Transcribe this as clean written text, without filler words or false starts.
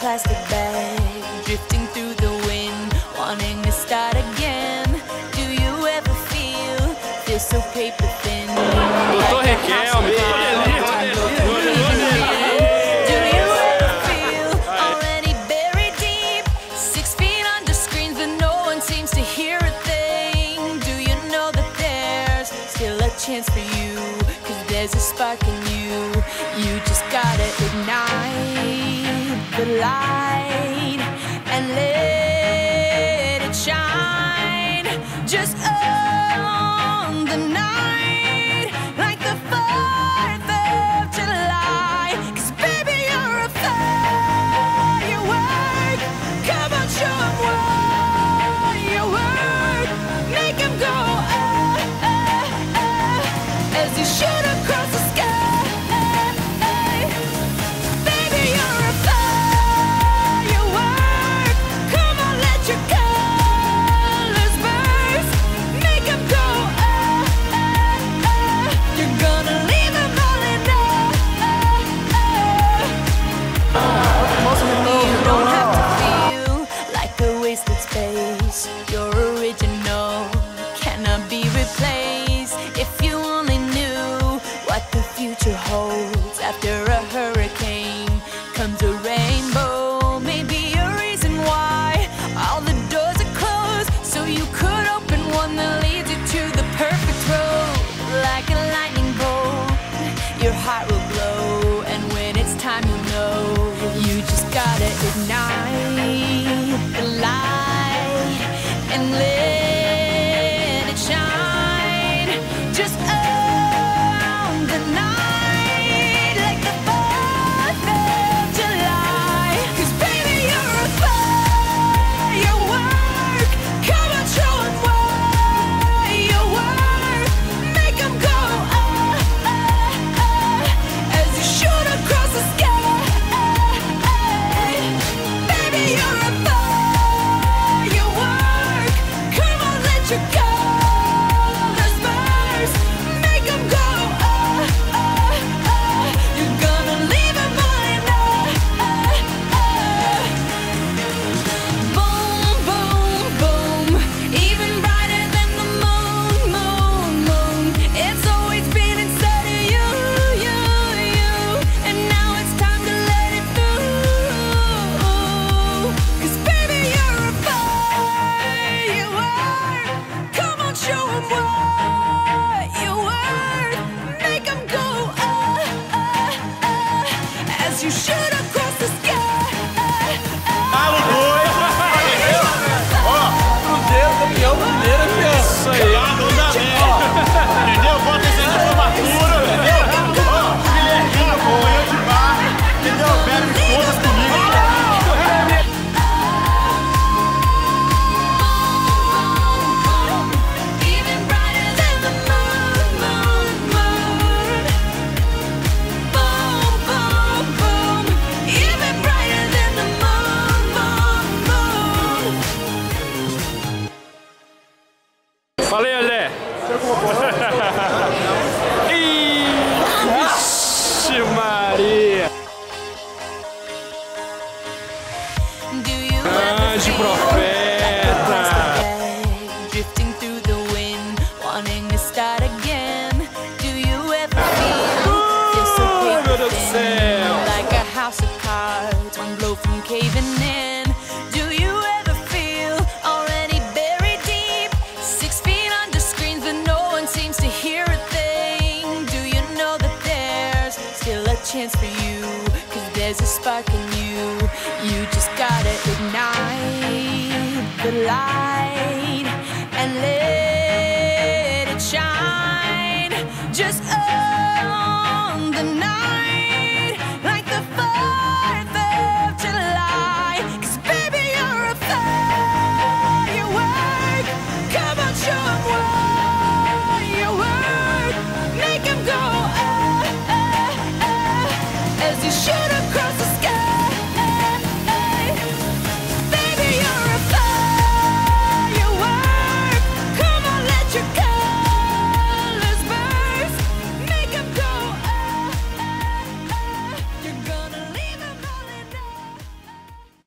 plastic bag, drifting through the wind, wanting to start again. Do you ever feel so paper thin? Doutor Riquelme, que delícia! Do you ever feel already buried deep, 6 feet under screens, but no one seems to hear a thing? Do you know that there's still a chance for you? 'Cause there's a spark in you. You just gotta ignite the light and let it shine. Just on the night, like the 4th of July. 'Cause baby, you're a firework. Come on, show 'em what you work. Make 'em go as you shoot across the sky. Baby, you're a firework. Come on, let your colors burst. Make 'em go You're gonna leave 'em all in You don't have to feel like a wasted space. You're original, cannot be replaced. If you only knew what the future holds. After a hurricane comes a rainbow. Maybe a reason why all the doors are closed, so you could open one that leads you to the perfect road. Like a lightning bolt, your heart will glow, and when it's time you'll know. You just gotta ignite the light and let it shine. Just on the night, like the 4th of July. 'Cause baby, you're a firework. Come on, show 'em what you work. Make 'em go as you shoot across the sky. Baby, you're a firework. Come on, let your colors burst. Make 'em go You're gonna leave 'em all in Boom, boom, boom. Even brighter than the moon, moon, moon. It's always been inside of you, you, you. And now it's time to let it through. 'Cause baby, you're a firework. Come on, show 'em what you work. Make 'em go as you shoot across the sky. Cruzeiro, campeão brasileiro, campeão. Isso aí! Entendeu? Bota esse aí de formatura, entendeu? Ó, Guilherminho, companheiro de bar, entendeu? Bebe todas comigo. Even brighter than the moon, moon, moon. Boom, boom, boom. Even brighter than the moon, moon, moon. Falei, André! Ixi, Maria! Do you Grande profeta! drifting through the wind, wanting to start again? Do you ever feel so meu Deus do paper céu! thin, like a house of cards, one blow from caving in? Do you ever feel already buried deep, 6 feet under screens, but no one seems to hear a thing? Do you know that there's still a chance for you? 'Cause there's a spark in you. You just gotta ignite the light